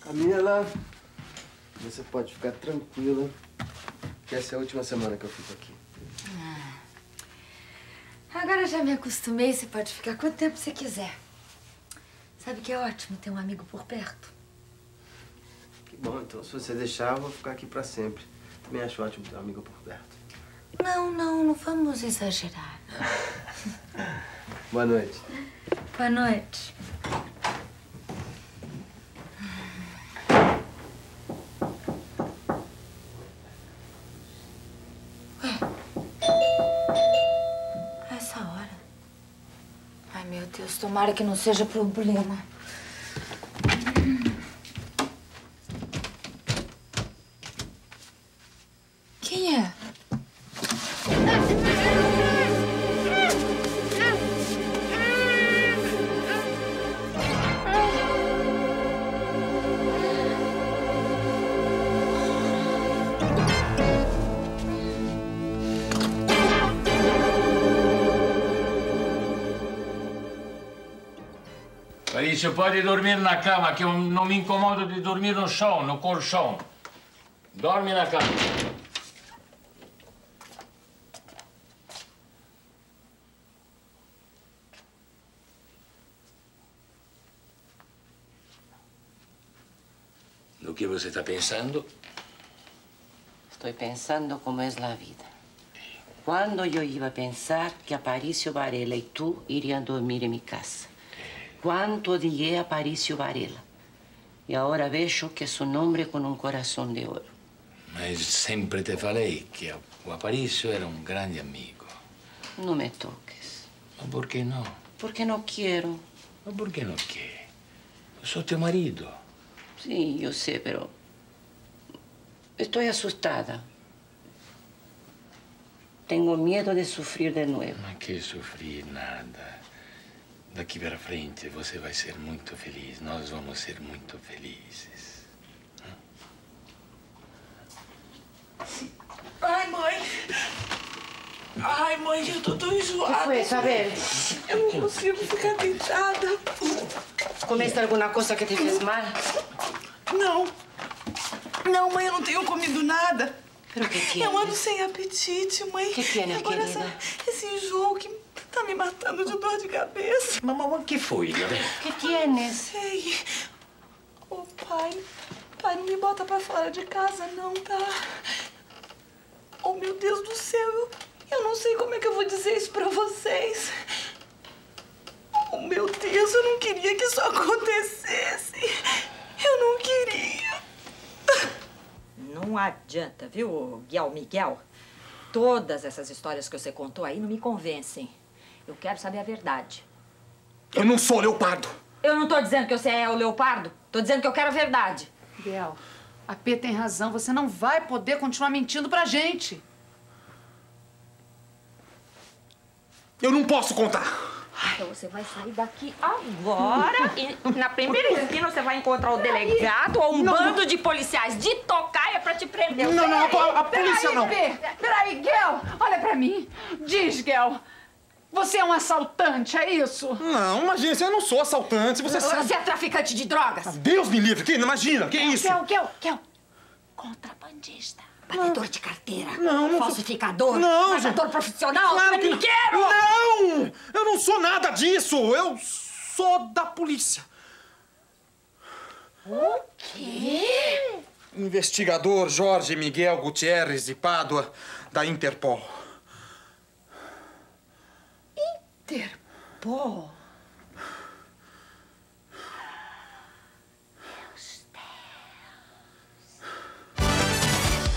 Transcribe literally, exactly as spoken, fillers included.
Camila, você pode ficar tranquila que essa é a última semana que eu fico aqui. Ah. Agora já me acostumei, você pode ficar quanto tempo você quiser. Sabe que é ótimo ter um amigo por perto? Que bom, então se você deixar, eu vou ficar aqui pra sempre. Também acho ótimo ter um amigo por perto. Não, não, não vamos exagerar. Boa noite. Boa noite. Essa hora? Ai, meu Deus, tomara que não seja problema. Quem é? Parício, pode dormir na cama, que eu não me incomodo de dormir no chão, no colchão. Dorme na cama. No que você está pensando? Estou pensando como é a vida. Quando eu ia pensar que Aparicio Varela e tu iriam dormir em minha casa? Quanto odiei Aparicio Varela. E agora vejo que é um homem com um coração de ouro. Mas sempre te falei que o Aparicio era um grande amigo. Não me toques. Mas por que não? Porque não quero. Mas por que não quer? Eu sou teu marido. Sim, eu sei, pero... Estou assustada. Tenho medo de sofrer de novo. Não que sofrer nada. Daqui para frente você vai ser muito feliz. Nós vamos ser muito felizes. Ai, mãe. Ai, mãe, eu tô tão enjoada. O que foi, Isabel? Eu não consigo ficar deitada. Comeste alguma coisa que te fez mal? Não. Não, mãe, eu não tenho comido nada. Pero que tiene? Eu ando sem apetite, mãe. Que tiene, agora querida? essa, esse enjoo que tá me matando de dor de cabeça. Mamãe, o que foi? Que tienes? Sei. Ô, pai. Pai, não me bota pra fora de casa, não, tá? Oh, meu Deus do céu. Eu, eu não sei como é que eu vou dizer isso pra vocês. Oh, meu Deus, eu não queria que isso acontecesse. Eu não queria. Não adianta, viu, Guiel Miguel? Todas essas histórias que você contou aí não me convencem. Eu quero saber a verdade. Eu não sou leopardo. Eu não tô dizendo que você é o leopardo. Tô dizendo que eu quero a verdade. Biel, a P tem razão. Você não vai poder continuar mentindo pra gente. Eu não posso contar. Então você vai sair daqui agora e na primeira esquina você vai encontrar o delegado ou um não, bando não. de policiais de tocaia pra te prender. Não, não, a, a polícia Peraí, não. P. Peraí, Guel, olha pra mim. Diz, Guel, você é um assaltante, é isso? Não, imagina, eu não sou assaltante, você sabe. Você é traficante de drogas? Deus me livre, que, imagina, que isso? Guel, Guel, Guel, contrabandista. Batedor de carteira. Não, não falsificador. Não, matador profissional. Claro que não. Trambiqueiro. Não! Eu não sou nada disso. Eu sou da polícia. O quê? Investigador Jorge Miguel Gutierrez de Pádua, da Interpol. Interpol?